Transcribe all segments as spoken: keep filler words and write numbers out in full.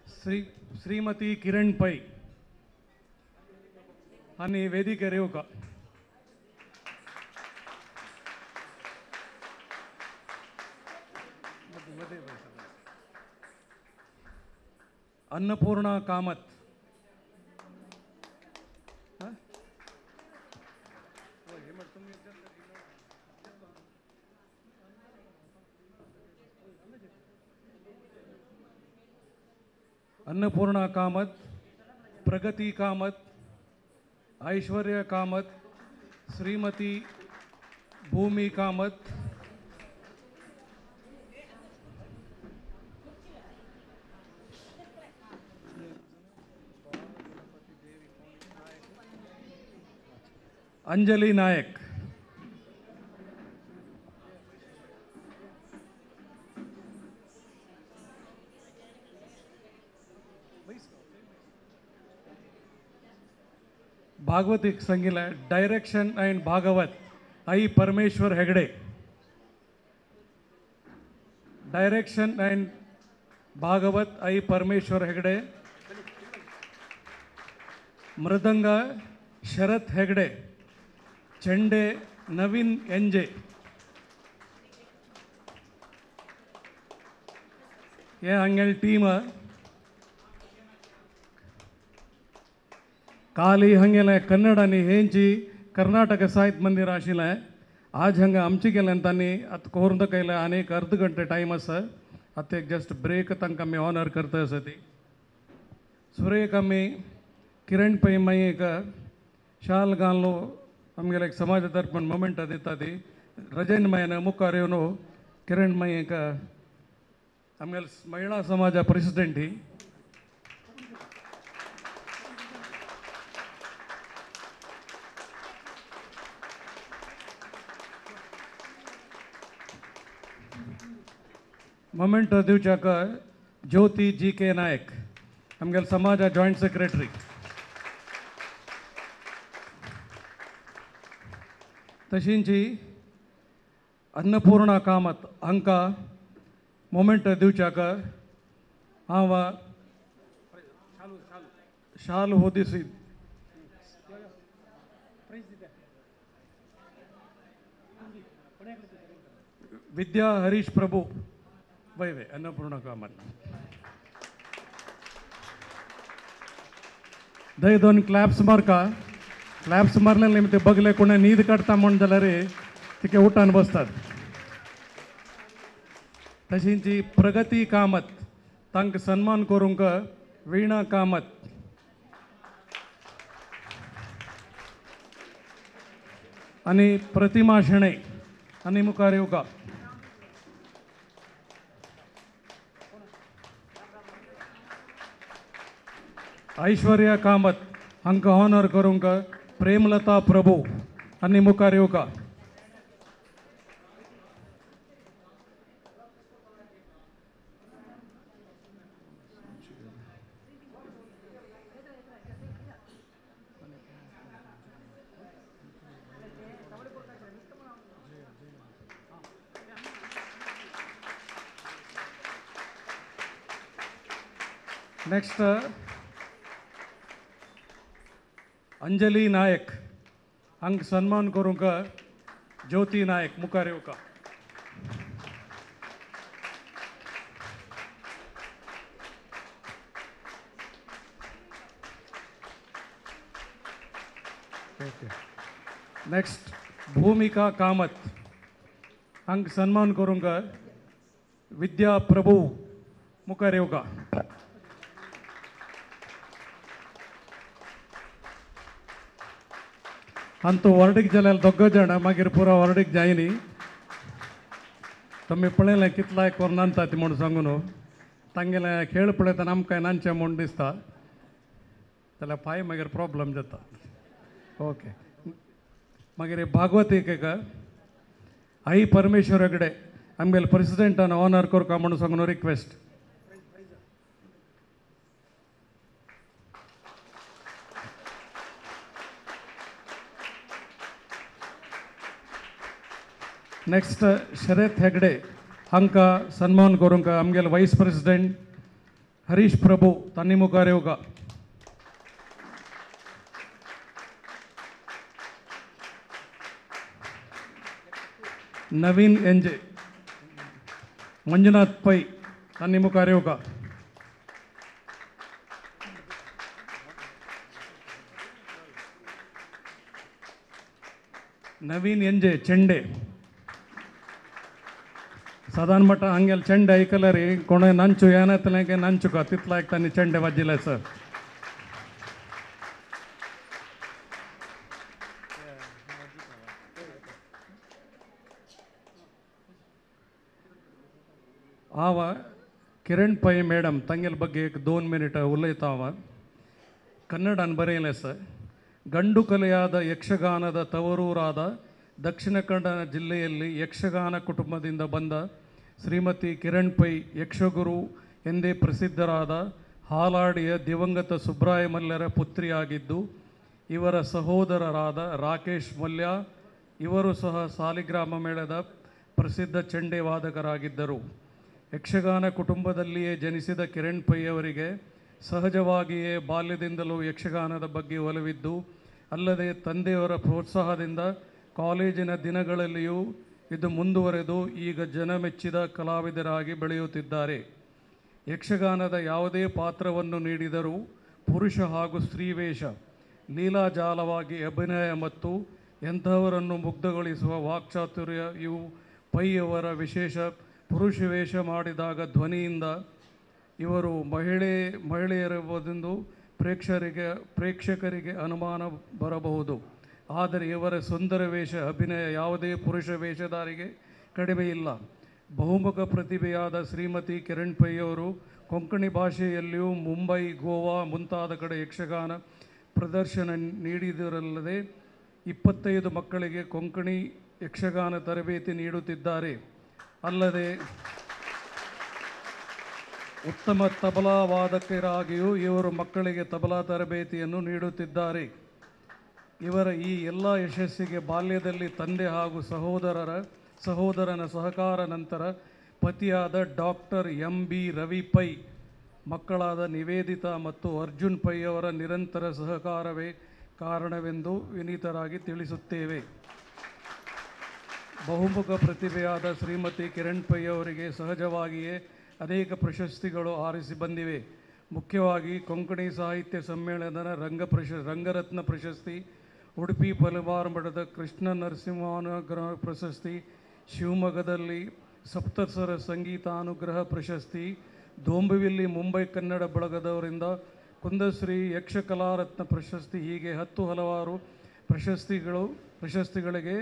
श्री श्रीमती किरण पै आणि वेदिके रेवका अन्नपूर्णा कामत अन्नपूर्णा कामत, प्रगति कामत, ऐश्वर्य कामत, श्रीमती भूमि कामत, अंजलि नायक, भागवतिक संगीला डायरेक्शन एंड भागवत आई परमेश्वर हेगड़े, डायरेक्शन एंड भागवत आई परमेश्वर हेगड़े, मृदंग शरत हेगड़े, चंडे नवीन एंजे, ये हंगेल टीम काली हंगेला कन्नड आणि हेंची कर्नाटक साहित्य मंदिर आशिला आज हंगा आमची गेल्यान तांणी आतां कोर्द केला अनेक अर्ध घंटे टायम आसा आतां एक जस्ट ब्रेक तांकां आमी ऑनर करता आसा ती सुरेख आमी किरण पै मायेक शाल घालनो आमगेले एक समाज तर्फण मोमेंट दिता ती रजन मायन मुखार येवन किरण मायेक आमगेले महिला समाज प्रेसिडेंट ही मोमेंट दिवच्याक ज्योति जी के नायक आमगेल समाज जॉइंट सेक्रेटरी तशींची अन्नपूर्णा कामत हांकां मोमेंट दिवच्याक हांव शाल हो दिसी विद्या हरीश प्रभु वै वै अन्नपूर्णा कामत दय दोन क्लॅप्स मारका क्लॅप्स मारले निमित्त बगले कोणा न्हीद काडटा म्हण जाल्यार तिके उठान बसतात तशींची प्रगती कामत तांकां सन्मान करूंक वीणा कामत आनी प्रतिमा शेणै आनी मुखार येवका ऐश्वर्या कामत हांकां ऑनर करूंक प्रेमलता प्रभू आनी मुखार येवका नेक्स्ट अंजलि नायक हांकां सन्मान करूंक ज्योति नायक मुखार येवका नेक्स्ट भूमिका कामत हांकां सन्मान करूंक विद्या प्रभू मुखार येवका अंतू वर्डीक जाल्यार दोग जाण मागीर पुरो वर्डीक जायनी तुमी पळयलें कितलाय कोर नांदता ती म्हूण सांगून तांगेले खेळ पळयतना आमकां नांदचें म्हूण दिसता जाल्यार पांय मागीर प्रॉब्लम जाता ओके मागीर भागवतीक एक आई परमेश्वर हेगडे आमगेले प्रेसिडेंटान ऑनर करता म्हूण सांगून रिक्वेस्ट नेक्स्ट शरत हेगडे हांकां सन्मान करूंक आमगेले वायस प्रेसिडेंट हरीश प्रभु तन्नी मुखार योगा नवीन एंजे मंजुनाथ पै तन्नी मुखार योगा नवीन एंजे चेंडे साधारण मठ हंगेल चेंडे ऐकलं रे कोणे नंचु ಏನತ್ತಲಕ್ಕೆ ನಂಚು ತಿತ್ಲಾಕ್ ತನ್ನಿ ಚೆಂಡೆ ವಜ್ಜಿಲ್ಲ ಸರ್ आव किरण पै ಮೇಡಮ್ ತಂಗೆಲ್ ಬಗ್ಗೆ दोन ಮಿನಿಟ್ ಉಲ್ಲೇತಾವ ಕನ್ನಡನ್ ಬರೆಯಲೆ ಸರ್ ಗಂಡು ಕಲೆಯಾದ ಯಕ್ಷಗಾನದ ತವರೂರಾದ ದಕ್ಷಿಣ ಕನ್ನಡ ಜಿಲ್ಲೆಯಲ್ಲಿ ಯಕ್ಷಗಾನ ಕುಟುಂಬದಿಂದ ಬಂದ ಶ್ರೀಮತಿ ಕಿರಣ್ ಪೈ ಯಕ್ಷಗುರು ಎಂದೇ ಪ್ರಸಿದ್ಧರಾದ ಹಾಲಾಡಿಯ ದಿವಂಗತ ಸುಬ್ರಾಯ ಮಲ್ಯರ ಪುತ್ರಿಯಾಗಿದ್ದು ಇವರ ಸಹೋದರರಾದ ರಾಕೇಶ್ ಮಲ್ಯ ಇವರು ಸಹ ಸಾಲಿಗ್ರಾಮ ಮೇಳದ ಪ್ರಸಿದ್ಧ ಚೆಂಡೆ ವಾದಕರಾಗಿದ್ದರು. ಯಕ್ಷಗಾನ ಕುಟುಂಬದಲ್ಲಿಯೇ ಜನಿಸಿದ ಕಿರಣ್ ಪೈ ಅವರಿಗೆ ಸಹಜವಾಗಿಯೇ ಬಾಲ್ಯದಿಂದಲೂ ಯಕ್ಷಗಾನದ ಬಗ್ಗೆ ಒಲವಿದ್ದು ಅಲ್ಲದೆ ತಂದೆಯವರ ಪ್ರೋತ್ಸಾಹದಿಂದ ಕಾಲೇಜಿನ ದಿನಗಳಲ್ಲಿಯೂ ಇದು ಮುಂದುವರೆದು ಈಗ ಜನಮೆಚ್ಚಿದ ಕಲಾವಿದರಾಗಿ ಬೆಳೆಯುತ್ತಿದ್ದಾರೆ. ಯಕ್ಷಗಾನದ ಯಾವುದೇ ಪಾತ್ರವನ್ನು ನೀಡಿದರೂ ಪುರುಷ ಹಾಗೂ ಸ್ತ್ರೀ ವೇಷ ಲೀಲಾಜಾಲವಾಗಿ ಅಭಿನಯ ಮತ್ತು ಎಂಥವರನ್ನು ಮುಗ್ಧಗೊಳಿಸುವ ವಾಕ್ಚಾತುರ್ಯ ಇವು ಪೈಯವರ ವಿಶೇಷ. ಪುರುಷ ವೇಷ ಮಾಡಿದಾಗ ಧ್ವನಿಯಿಂದ ಇವರು ಮಹಿಳೆ ಮಹಿಳೆಯರೆಂಬುದೆಂದು ಪ್ರೇಕ್ಷಕರಿಗೆ ಪ್ರೇಕ್ಷಕರಿಗೆ ಅನುಮಾನ ಬರಬಹುದು. ಆದರೆ ಇವರ ಸುಂದರ ವೇಷ ಅಭಿನಯ ಯಾವುದೇ ಪುರುಷ ವೇಷಧಾರಿಗೆ ಕಡಿಮೆ ಇಲ್ಲ. ಬಹುಮುಖ ಪ್ರತಿಭೆಯಾದ ಶ್ರೀಮತಿ ಕಿರಣ್ ಪೈ ಅವರು ಕೊಂಕಣಿ ಭಾಷೆಯಲ್ಲಿಯೂ ಮುಂಬೈ, ಗೋವಾ ಮುಂತಾದ ಕಡೆ ಯಕ್ಷಗಾನ ಪ್ರದರ್ಶನ ನೀಡಿದರಲ್ಲದೆ ಇಪ್ಪತ್ತೈದು ಮಕ್ಕಳಿಗೆ ಕೊಂಕಣಿ ಯಕ್ಷಗಾನ ತರಬೇತಿ ನೀಡುತ್ತಿದ್ದಾರೆ. ಅಲ್ಲದೆ ಉತ್ತಮ ತಬಲಾ ವಾದಕರಾಗಿಯೂ ಇವರು ಮಕ್ಕಳಿಗೆ ತಬಲಾ ತರಬೇತಿಯನ್ನು ನೀಡುತ್ತಿದ್ದಾರೆ. ಇವರ ಈ ಎಲ್ಲ ಯಶಸ್ಸಿಗೆ ಬಾಲ್ಯದಲ್ಲಿ ತಂದೆ ಹಾಗೂ ಸಹೋದರರ ಸಹೋದರನ ಸಹಕಾರ ನಂತರ ಪತಿಯಾದ doctor M B Ravi Pai, ಮಕ್ಕಳಾದ ನಿವೇದಿತಾ ಮತ್ತು ಅರ್ಜುನ್ ಪೈ ಅವರ ನಿರಂತರ ಸಹಕಾರವೇ ಕಾರಣವೆಂದು ವಿನೀತರಾಗಿ ತಿಳಿಸುತ್ತೇವೆ. ಬಹುಮುಖ ಪ್ರತಿಭೆಯಾದ ಶ್ರೀಮತಿ ಕಿರಣ್ ಪೈ ಅವರಿಗೆ ಸಹಜವಾಗಿಯೇ ಅನೇಕ ಪ್ರಶಸ್ತಿಗಳು ಆರಿಸಿ ಬಂದಿವೆ. ಮುಖ್ಯವಾಗಿ ಕೊಂಕಣಿ ಸಾಹಿತ್ಯ ಸಮ್ಮೇಳನದ ರಂಗ ಪ್ರಶ ರಂಗರತ್ನ ಪ್ರಶಸ್ತಿ, ಉಡುಪಿ ಪಲವಾರು ಮಠದ ಕೃಷ್ಣ ನರಸಿಂಹಾನುಗ್ರಹ ಪ್ರಶಸ್ತಿ, ಶಿವಮೊಗ್ಗದಲ್ಲಿ ಸಪ್ತಸ್ವರ ಸಂಗೀತಾನುಗ್ರಹ ಪ್ರಶಸ್ತಿ, ದೋಂಬಿವಿಲ್ಲಿ ಮುಂಬೈ ಕನ್ನಡ ಬಳಗದವರಿಂದ ಕುಂದಶ್ರೀ ಯಕ್ಷಕಲಾರತ್ನ ಪ್ರಶಸ್ತಿ, ಹೀಗೆ ಹತ್ತು ಹಲವಾರು ಪ್ರಶಸ್ತಿಗಳು ಪ್ರಶಸ್ತಿಗಳಿಗೆ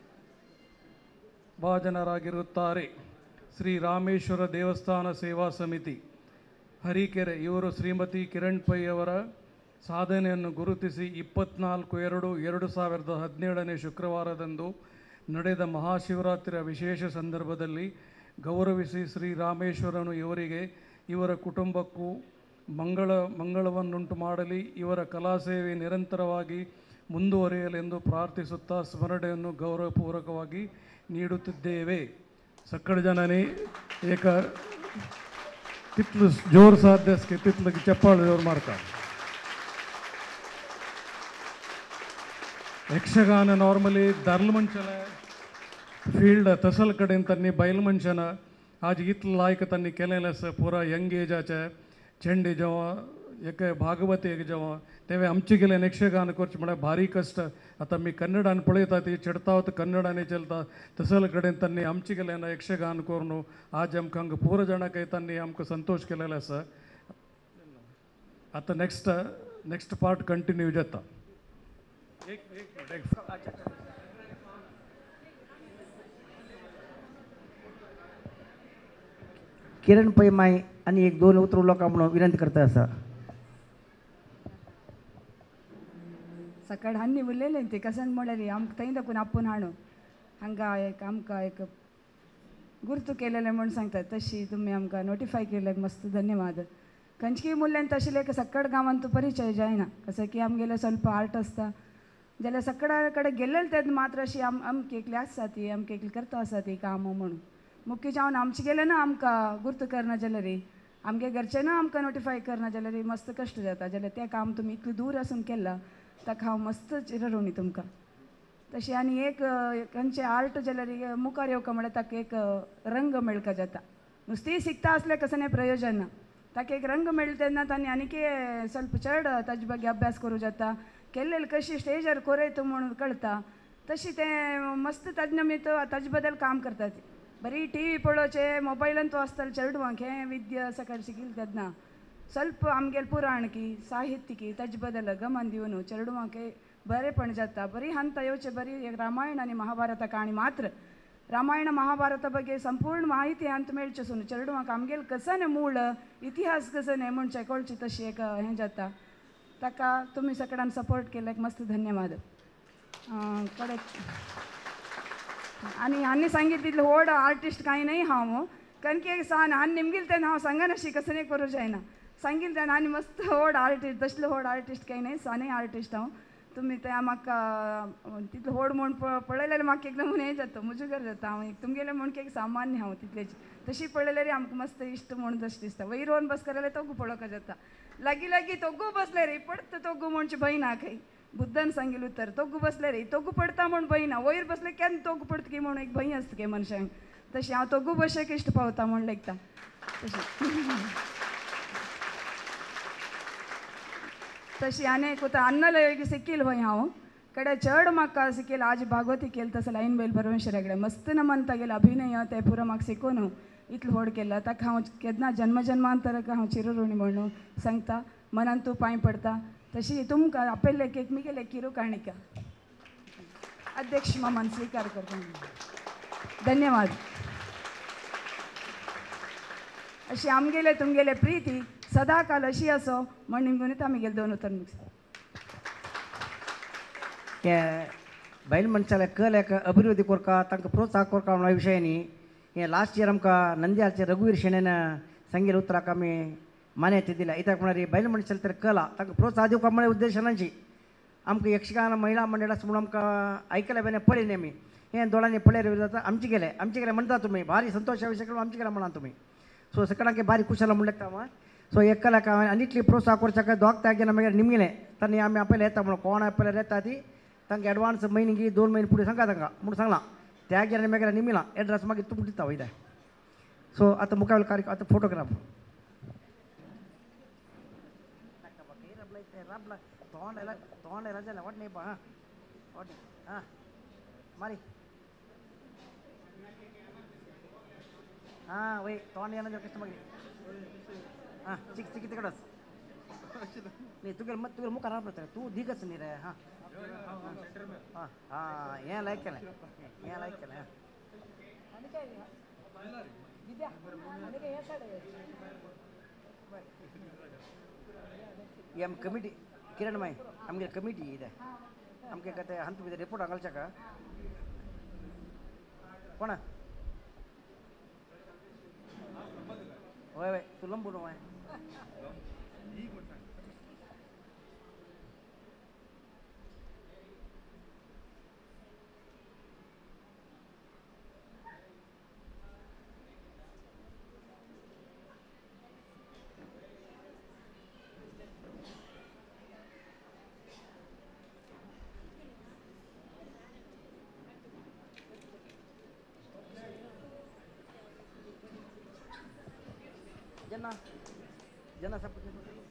ಭಾಜನರಾಗಿರುತ್ತಾರೆ. ಶ್ರೀ ರಾಮೇಶ್ವರ ದೇವಸ್ಥಾನ ಸೇವಾ ಸಮಿತಿ ಹರಿಕೆರೆ ಇವರು ಶ್ರೀಮತಿ ಕಿರಣ್ ಪೈ ಅವರ ಸಾಧನೆಯನ್ನು ಗುರುತಿಸಿ ಇಪ್ಪತ್ನಾಲ್ಕು ಎರಡು ಎರಡು ಸಾವಿರದ ಹದಿನೇಳನೇ ಶುಕ್ರವಾರದಂದು ನಡೆದ ಮಹಾಶಿವರಾತ್ರಿಯ ವಿಶೇಷ ಸಂದರ್ಭದಲ್ಲಿ ಗೌರವಿಸಿ ಶ್ರೀ ರಾಮೇಶ್ವರನು ಇವರಿಗೆ ಇವರ ಕುಟುಂಬಕ್ಕೂ ಮಂಗಳ ಮಂಗಳವನ್ನುಂಟು ಮಾಡಲಿ, ಇವರ ಕಲಾಸೇವೆ ನಿರಂತರವಾಗಿ ಮುಂದುವರಿಯಲೆಂದು ಪ್ರಾರ್ಥಿಸುತ್ತಾ ಸ್ಮರಣೆಯನ್ನು ಗೌರವಪೂರ್ವಕವಾಗಿ ನೀಡುತ್ತಿದ್ದೇವೆ. ಸಕ್ಕಡ ಜನನಿ ಏಕ ತಿತ್ಲು ಜೋರು ಸಾಧ್ಯಸ್ಗೆ ತಿತ್ಲಿಗೆ ಚಪ್ಪಾಳು ಜೋರು ಮಾಡ್ತಾರೆ. ಯಕ್ಷಗಾನ ನಾರ್ಮಲಿ ದರ್ಲ್ ಮಂಚನ ಫೀಲ್ಡ್ ತಸಲ್ ಕಡೆन तन्नी बैल मनशान आज इतल लायक तन्नी केलेलस पुरा यंग एजाचे चेंडी जेव्हा एक भागवत एक जेव्हा तेव्हा आमची गेले यक्षगान करचे म्हळ्यार भारी कष्ट. आता मी कन्नडान पळयता ती चढता वता कन्नडाने चलता तसल कडेन तन्नी आमची गेले यक्षगान करून आज आमकां हांगा पूर जाणांक तन्नी आमकां संतोष केलेलो आसा. आता नेक्स्ट नेक्स्ट पार्ट कंटिन्यू जाता. एक एक मिनिट किरण पै माय आणि एक दोन उतर लोक म्हणून विनंती करता असा सकाळ हन्नी उरलेले ते कसन म्हळ्यार आमकां थंय दाखून आपूण हाडून हांगा एक आमकां एक गुर्तू केलेले म्हूण सांगतात तशी तुमी आमकां नोटिफाय केल्याक मस्त धन्यवाद. खंयचीय मूल्यान तशें एक सक्कड गांवांत परिचय जायना कसं की आमगेले ಸ್ವಲ್ಪ आर्ट आसता जाल्यार सक्कडा कडेन गेल्ले तेन्ना मात्र अशी आम अमकी एकली आसता ती अमकी एकली करता आसा ती कामां म्हणून मुख्य जावन आमचे गेले ना आमकां गुर्त करना जाल्यार आमगे घरच्यांना आमकां नोटिफाय करना जाल्यार मस्त कश्ट जाता जाल्यार तें काम तुमी इतलें दूर आसून केलां ताका हांव मस्त चिरऋणी तुमकां. तशें आनी एक खंयचें आर्ट जाल्यार मुखार येवका म्हळ्यार ताका एक रंग मेळका जाता. नुस्तें शिकता आसल्या कसं प्रयोजन ना. ताका एक रंग मेळटा तेन्ना तांणी आनीक ಸ್ವಲ್ಪ चड ताजे ಬಗ್ಗೆ अभ्यास करूं जाता. केल्लें कशी स्टेजार कोरयता म्हणून कळटा. तशी तें मस्त ताजे निमित्त ताजे बद्दल काम करतात. बरी टी व्ही पळोवचें मोबायलान तो आसताले चेडवांक हें विद्या सकाळ शिकिल्लें तेन्ना ಸ್ವಲ್ಪ आमगेले पुराणकी साहित्यिकी ताजे बद्दल गमन दिवन चेडवांक बरेपण जाता. बरी हंत येवचें बरी रामायण आनी महाभारತ काणी मात्र ರಾಮಾಯಣ ಮಹಾಭಾರತ ಬಗ್ಗೆ ಸಂಪೂರ್ಣ ಮಾಹಿತಿ ಅಂತ ಮೇಳ್ಚसून चेडवांक आमगेले कसं मूळ इतिहास कसं म्हणचें कळचें तशी एक हें जाता. ताका तुमी सगळ्यांनी सपोर्ट केल्याक मस्त धन्यवाद. कडे आनी हांणी सांगितलें तितलें व्हड आर्टिस्ट कांय नाही हांव कारण की सान हांणी निमगेलें तेन्ना हांव सांगनाशी कसं नाही करूं जायना. सांगिल्लें तेन्ना आनी मस्त व्हड आर्टिस्ट तसलें व्हड आर्टिस्ट कांय नाही साने आर्टिस्ट हांव. तुमी ते म्हाका तितलें व्हड म्हूण पळयल्यार म्हाका एकदम हें जाता मुजुगत जाता. हांव तुमगेले म्हूण एक सामान्य हांव तितलेच तशी पळयल्यार आमकां मस्त इश्ट म्हणून तशें दिसता. वयर वन बस केल्यार तोगू पळोवका जाता. लागीं लागीं तोगू बसले रे पडता तोगू म्हणचे भंय ना खंय. बुद्धान सांगिल्लें उतर तोगू बसले रे तोगू पडता म्हूण भंय ना. वयर बसले केन्ना तोगू पडता की म्हणून एक भंय आसता गे मनशांक. तशें हांव तोगू बशेक इश्ट पावता म्हूण लेखता तशें. तशी आनी कोता अन्नलय सिक्कील खंय हांव कडेन चड म्हाका शिकयलें आज भागवती केलें तसं लायन बैल परमेश्वरा कडेन मस्त नमन तागेलें अभिनय तें पुरो म्हाका शिकोवन इतलें व्हड केलां. ताका हांव केन्ना जन्म जन्मांतराक हांव चिरऋणी म्हणून सांगता. मनान तूं पांय पडता. तशी तुमकां आपयल्ले एक मिगेले किरू काणिका अध्यक्ष मामान स्वीकार करता. धन्यवाद. अशी आमगेले तुमगेले प्रीती सदा काल अशी असो म्हण निमगून आमगेले दोन उतर मुक्स. ते बैल मनशाला कल एक अभिवृद्धी कोरका तांकां प्रोत्साह कोरका म्हणा विशयानी हे लास्ट इयर आमकां नंद्याचे रघुवीर शेणेन सांगिल्लें उतराक आमी मान्यते दिल्या. इत्याक म्हळ्यार बैल मनशाला तर कला तांकां प्रोत्साह दिवपा म्हळ्यार उद्देशानाची आमकां यक्षगान महिला मंडळ आसा म्हणून आमकां आयकल्या बेने पळयलें आमी हें दोळांनी पळयलें जाता आमचे गेले आमचे गेले म्हणटा तुमी भारी संतोशा विशय आमचे गेले म्हणा तुमी. सो सगळ्यांक भारी खुशाल म्हणलें हांव. सो एकल्याक आनी इतली प्रोत्साह करच्याक दोग तारखेन मागीर निमगेलें तांणी आमी आपयलें येता म्हणून कोण आपयल्यार येता ती तांकां एडवान्स म्हयन्यागी दोन म्हयने फुडें सांगा तांकां म्हणून सांगलां. त्या गिरांनी मागीर निमिलां एड्रेस मागीर तुमकां दिता वयता. सो आतां मुखावेल कार्यक्रम आतां फोटोग्राफ तोंड ಎಲ್ಲ तोंड ಎಲ್ಲ ಜನ ಒಟ್ಟು ನೇಪ ಹಾಂ ಒಟ್ಟು ಹಾಂ ಮಾರಿ ಹಾಂ ವೈ तोंड ಎಲ್ಲ ಜನ ಕಷ್ಟ ಮಾಡಿ ಹಾಂ ಚಿಕ್ಕ ಚಿಕ್ಕ ತಿಕ್ಕಡಸ್ ನೀ ತುಗಲ್ ಮತ್ತೆ ತುಗಲ್ ಮುಖ ರಾಪ್ ಬರ್ತಾರೆ ತೂ ದಿಗಸ್ ನೀರೆ ಹಾಂ ಹಾಂ ಹಾಂ ಏನು ಲೈಕಲ್ಲ ಏನು ಲೈಕಲ್ಲ एम कमिटी किरण माई आमगे कमिटी ಇದೆ आमगे कते हंत बिदे रिपोर्ट हांगालच्याक कोण वय वय तू लंबू न्हू जना जना सब